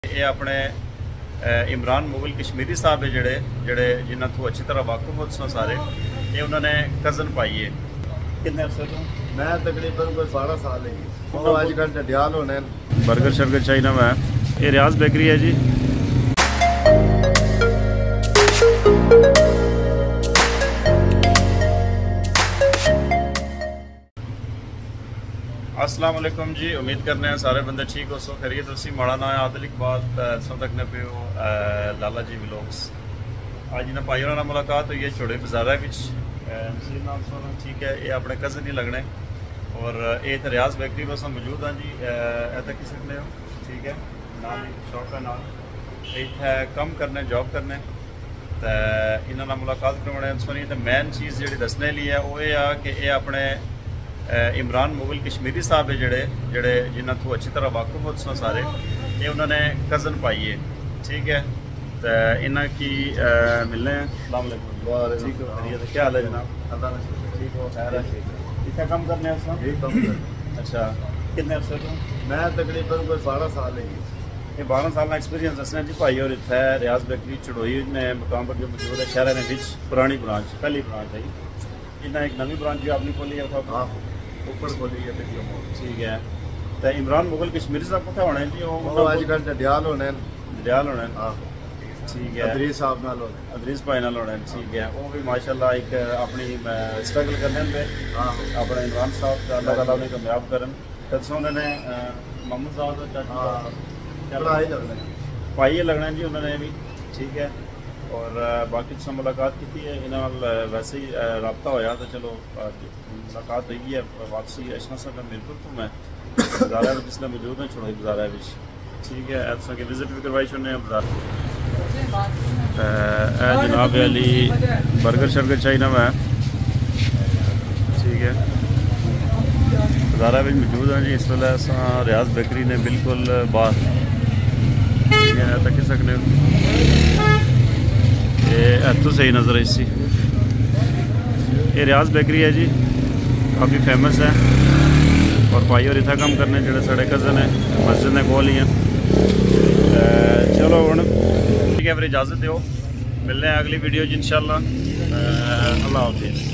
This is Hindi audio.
ये अपने इमरान मुगल कश्मीरी साहब है जड़े जिन्हों तो अच्छी तरह वाकफ हो सारे, ये उन्होंने कज़न पाई है। कितने अरसे तो मैं तकरीबन कोई 12 साल है। आजकल चढ़ियाल होने बर्गर शर्गर चाहिए मैं। ये रियाज बेकरी है जी। अस्सलाम वालेकुम जी, उम्मीद करने हैं सारे बंदे ठीक हो सो खैरियत उसी माड़ा ना आदल इकबाल सो तक ने पे लाला जी व्लॉग्स। आज इन्हें भाई होना मुलाकात हुई है चढ़ोई बाजारा नसीर नाम सोना ठीक है। ये अपने कज़न ही लगने और ये तो रियाज बेकरी बस हम मौजूद हाँ जी। ऐसा किसी ने हो ठीक है नाल शौक है नाल इतने कम करने जॉब करने तो इन्होंने मुलाकात करवाने सुनी। तो मेन चीज़ जी दसने ली है वो ये कि ये अपने इमरान मुगल कश्मीरी साहब है जड़े जिन्हों तो अच्छी तरह वाकफ हो सारे, ये उन्होंने कज़न पाई है ठीक है। तो इन्हें की मिलने हैं। अस्सलाम वालेकुम। ठीक हो खैरियत, क्या हाल है जनाब? ठीक हो खैर है। इतना कम करने अच्छा कितने अरसे तो मैं तकरीबन कोई 12 साल है। ये 12 साल का एक्सपीरियंस दसना जी भाई। और इतना रियाज बेकरी चढ़ोई ने मुकाम पर जो मौजूद है शहर ने पुरानी ब्रांच पहली ब्रांच है। इन्हें एक नवी ब्रांच भी आपने खोली है हाँ ऊपर खोली है ठीक है। तो इमरान मुगल कश्मीरी साहब कितने होने जी? वो आजकल चढ़ियाल होने हाँ ठीक है। अदरीस साहब नाल होने अदरीस भाई नाल होने ठीक है। वो भी माशाल्लाह एक अपनी स्ट्रगल करने पे हाँ अपने इमरान साहब का अल्लाह ताला उन्हें कामयाब करन। तत्सों ने मोहम्मद साहब भाई लगना जी उन्होंने भी ठीक है। और बाकी से मुलाकात की थी इन्होंने वैसे ही रबता होया तो चलो मुलाकात हुई है वापसी अशना साहब बिल्कुल तो मैं बाजारा जिसने मौजूद है चढ़ोई बाजारा ठीक है। ऐसा कि विजिट भी करवाई चुने बाजार जनाब अली बर्गर शर्गर चाहिए मैं ठीक है। बाजारा भी मौजूद हैं जी इस वे रियाज बेकरी ने बिल्कुल बाहर ठीक है तक सकने तो सही नज़र है इसी। ये रियाज बेकरी है जी, काफ़ी फेमस है। और भाई और इतना कम करने जोड़े साढ़े कज़न है मस्जिद ने कोल ही हैं। चलो हम ठीक है फिर इजाज़त दो, मिलने हैं अगली वीडियो जी इंशाल्लाह। अल्लाह हाफिज़।